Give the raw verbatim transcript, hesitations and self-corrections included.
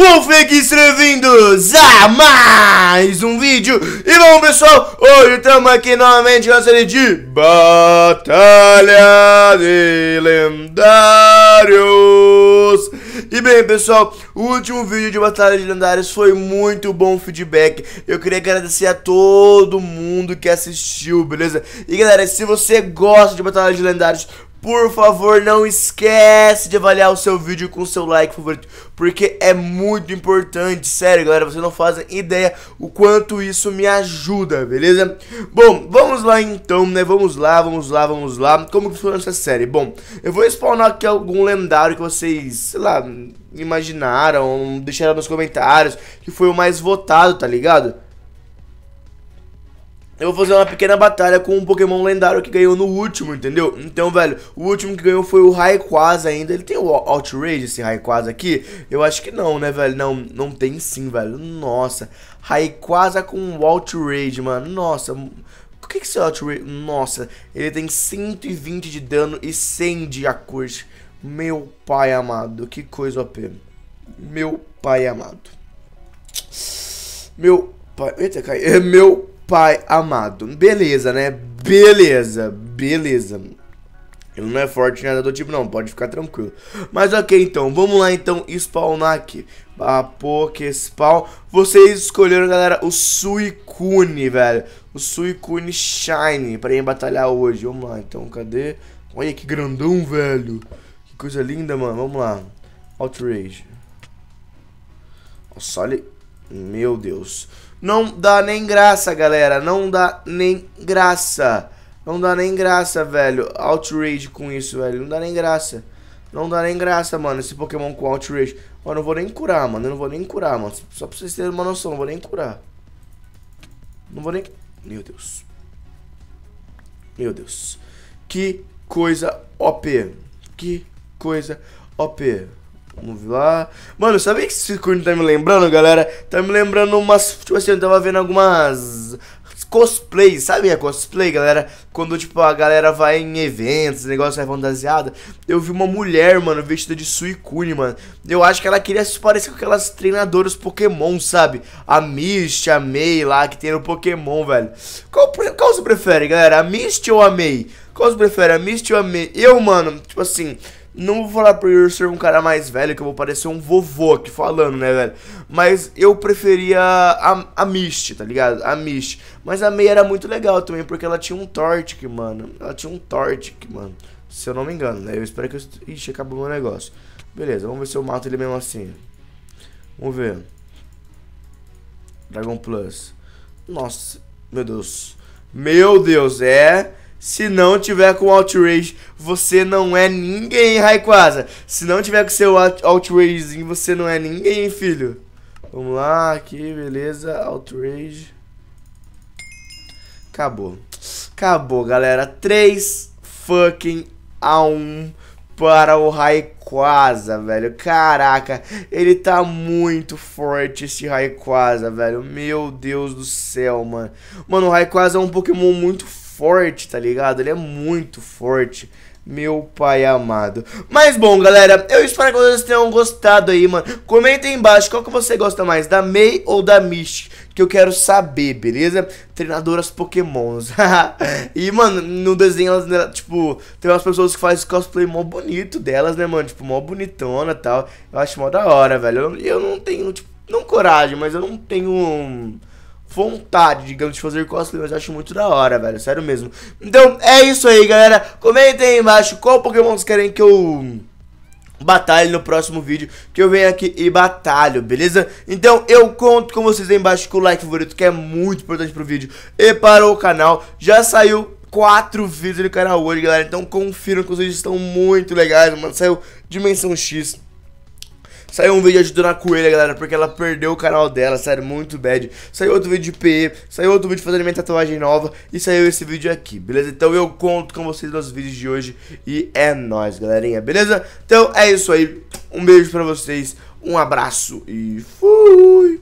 Wolfex, bem-vindos a mais um vídeo. E bom, pessoal, hoje estamos aqui novamente na série de Batalha de Lendários. E bem, pessoal, o último vídeo de Batalha de Lendários foi muito bom feedback. Eu queria agradecer a todo mundo que assistiu, beleza? E galera, se você gosta de Batalha de Lendários, por favor, não esquece de avaliar o seu vídeo com o seu like favorito, porque é muito importante, sério, galera, vocês não fazem ideia o quanto isso me ajuda, beleza? Bom, vamos lá então, né, vamos lá, vamos lá, vamos lá. Como que funciona essa série? Bom, eu vou spawnar aqui algum lendário que vocês, sei lá, imaginaram, deixaram nos comentários, que foi o mais votado, tá ligado? Eu vou fazer uma pequena batalha com um Pokémon lendário que ganhou no último, entendeu? Então, velho, o último que ganhou foi o Rayquaza ainda. Ele tem o Outrage, esse Rayquaza aqui? Eu acho que não, né, velho? Não, não tem sim, velho. Nossa, Rayquaza com Outrage, mano. Nossa, o que que é esse Outrage? Nossa, ele tem cento e vinte de dano e cem de acústica. Meu pai amado, que coisa O P. Meu pai amado. Meu pai... Eita, cai. É meu... pai amado, beleza, né? Beleza, beleza. Ele não é forte nada do tipo, não, pode ficar tranquilo. Mas ok, então, vamos lá então spawnar aqui. A Pokéspawn. Vocês escolheram, galera, o Suicune, velho. O Suicune Shine pra ir batalhar hoje. Vamos lá, então, cadê? Olha que grandão, velho. Que coisa linda, mano. Vamos lá. Outrage. Nossa, olha. Meu Deus. Não dá nem graça, galera. Não dá nem graça. Não dá nem graça, velho. Outrage com isso, velho. Não dá nem graça. Não dá nem graça, mano. Esse Pokémon com Outrage. Mano, eu não vou nem curar, mano. Eu não vou nem curar, mano. Só pra vocês terem uma noção. Não vou nem curar. Não vou nem... Meu Deus. Meu Deus. Que coisa O P. Que coisa O P. Vamos lá. Mano, sabe o que esse Suicune tá me lembrando, galera? Tá me lembrando umas... Tipo assim, eu tava vendo algumas... cosplays, sabe a cosplay, galera? Quando, tipo, a galera vai em eventos, negócio é fantasiado. Eu vi uma mulher, mano, vestida de Suicune, mano. Eu acho que ela queria se parecer com aquelas treinadoras Pokémon, sabe? A Misty, a May lá, que tem no Pokémon, velho. Qual, qual você prefere, galera? A Misty ou a May? Qual você prefere, a Misty ou a May? Eu, mano, tipo assim... Não vou falar por eu ser um cara mais velho, que eu vou parecer um vovô aqui falando, né, velho? Mas eu preferia a, a Misty, tá ligado? A Misty. Mas a May era muito legal também, porque ela tinha um Torchic, mano. Ela tinha um Torchic, mano. Se eu não me engano, né? Eu espero que eu... Ixi, acabou o meu negócio. Beleza, vamos ver se eu mato ele mesmo assim. Vamos ver. Dragon Plus. Nossa, meu Deus. Meu Deus, é... Se não tiver com Outrage, você não é ninguém, Rayquaza. Se não tiver com seu Outragezinho, você não é ninguém, filho. Vamos lá, aqui, beleza. Outrage. Acabou. Acabou, galera. três fucking a um para o Rayquaza, velho. Caraca, ele tá muito forte, esse Rayquaza, velho. Meu Deus do céu, mano. Mano, o Rayquaza é um Pokémon muito forte. forte, tá ligado? Ele é muito forte, meu pai amado. Mas bom, galera, eu espero que vocês tenham gostado aí, mano. Comenta aí embaixo qual que você gosta mais, da May ou da Misty, que eu quero saber, beleza? Treinadoras Pokémons. E, mano, no desenho, elas, tipo, tem umas pessoas que fazem cosplay mó bonito delas, né, mano? Tipo, mó bonitona e tal. Eu acho mó da hora, velho. Eu, eu não tenho, tipo, não coragem, mas eu não tenho... Um... vontade, digamos, de fazer cosplay, mas eu acho muito da hora, velho, sério mesmo. Então, é isso aí, galera. Comentem aí embaixo qual Pokémon vocês querem que eu batalhe no próximo vídeo, que eu venho aqui e batalho, beleza? Então, eu conto com vocês aí embaixo com o like favorito, que é muito importante pro vídeo e para o canal. Já saiu quatro vídeos no canal hoje, galera, então confiram que os vídeos estão muito legais, mano. Saiu Dimensão X. Saiu um vídeo ajudando a Coelha, galera, porque ela perdeu o canal dela, sério, muito bad. Saiu outro vídeo de P E, saiu outro vídeo fazendo minha tatuagem nova e saiu esse vídeo aqui, beleza? Então eu conto com vocês nos vídeos de hoje e é nóis, galerinha, beleza? Então é isso aí, um beijo pra vocês, um abraço e fui!